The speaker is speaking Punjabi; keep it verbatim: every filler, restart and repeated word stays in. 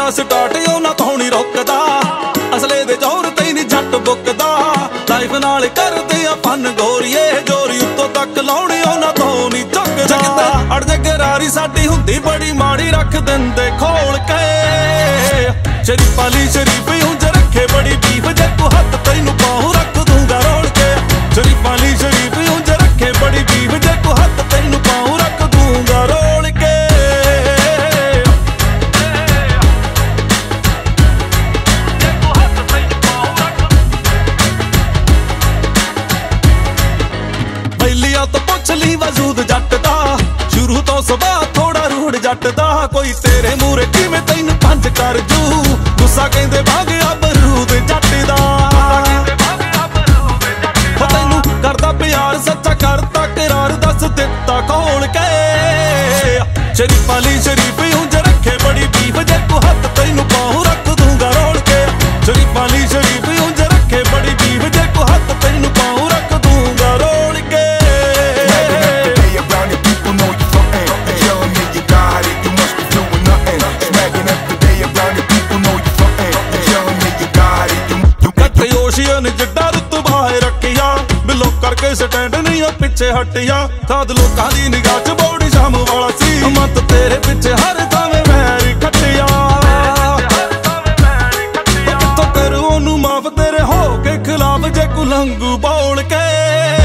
ਕੀਤਾ ਸਟਾਰਟ ਉਹਨਾਂ ਤੋਂ ਨਹੀਂ ਰੁਕਦਾ ਅਸਲੇ ਦੇ ਜ਼ੋਰ ਤੇ ਨਹੀਂ ਜੱਟ ਬੁੱਕਦਾ ਲਾਈਫ ਨਾਲ ਕਰਦੇ ਆ ਫਨ ਗੋਰੀਏ ਜੋਰੀ ਉੱਤੋਂ ਤੱਕ ਲਾਉਣੇ ਉਹਨਾਂ ਤੋਂ ਨਹੀਂ ਝੁਕਦਾ ਅੜ ਜੇ ਗਰਾਰੀ ਸਾਡੀ ਹੁੰਦੀ ਬੜੀ ਮਾੜੀ ਰੱਖ ਦਿੰਦੇ ਖੋਲ ਕੇ ਸ਼ਰੀਫਾਂ ਲਈ ਸ਼ਰੀਫ ਉਂਝ ਰੱਖੇ ਬੜੀ ਬੀਫ ਜੇ ਤੂੰ ਹੱਥ ਤੈਨੂੰ ਪਾਉ ਰੱਖ ਦੂੰਗਾ ਰੋਲ ਕੇ ਸ਼ਰੀਫਾਂ ਲਈ ਸ਼ਰੀਫ ਉਂਝ ਰੱਖੇ ਬੜੀ ਬੀਫ ਜੇ ਤੂੰ ਹੱਥ ਤੈਨੂੰ ਪਾਉ ਰੱਖ ਦੂੰਗਾ ਰੋਲ ਕੇ ਪਹਿਲੀਆਂ ਤੋਂ ਪੁੱਛ ਲਈ ਵਜੂਦ ਜੱਟ ਦਾ ਸ਼ੁਰੂ ਤੋਂ ਸੁਭਾਅ ਥੋੜਾ ਰੂੜ ਜੱਟ ਦਾ ਕੋਈ ਤੇਰੇ ਮੂਹਰੇ ਕਿਵੇਂ ਤੈਨੂੰ ਪੰਜ ਕਰ ਜੂ ਗੁੱਸਾ ਕਹਿੰਦੇ ਭਾਗਿਆ ਬਰੂਦ ਜੱਟ ਦਾ ਤੈਨੂੰ ਕਰਦਾ ਪਿਆਰ ਸੱਚਾ ਕਰਤਾ ਕਰਾਰ ਦੱਸ ਦਿੱਤਾ ਖੋਲ ਕੇ ਸ਼ਰੀਫਾਂ ਲਈ ਸ਼ਰੀਫ ਉਂਝ ਰੱਖੇ ਬੜੀ ਬੀਫ ਜੇ ਤੂੰ ਹੱਥ ਤੈਨੂੰ ਪਾਉ ਰੱਖ ਦੂੰਗਾ ਰੋਲ ਕੇ ਸ਼ਰੀਫਾਂ ਲਈ ਸ਼ਰੀਫ ਉਂਝ ਰੱਖੇ ਬੜੀ ਬੀਫ ਜੇ ਤੂੰ ਹੱਥ ਤੈਨੂੰ ਪਾਉ ਰੱਖ ਦੂੰਗਾ ਰੋਲ ਕੇ ਜਿੱਡਾ ਰੁਤਬਾ ਰੱਖਿਆ ਬਿਲੋ ਕਰਕੇ ਸਟੈਂਡ ਨਹੀਂ ਉਹ ਪਿੱਛੇ ਹਟਿਆ ਖਾਦ ਲੋਕਾਂ ਦੀ ਨਿਗਾਹ ਚ ਬੌੜੀ ਸ਼ਾਮ ਵਾਲਾ ਸੀ ਮਤ ਤੇਰੇ ਪਿੱਛੇ ਹਰ ਥਾਵੇਂ ਵੈਰੀ ਖੱਟਿਆ ਕਿੱਥੋਂ ਕਰੂ ਉਹਨੂੰ ਮਾਫ ਤੇਰੇ ਹੋ ਕੇ ਖਿਲਾਫ ਜੇ ਕੁਲੰਗੂ ਬੋਲ ਕੇ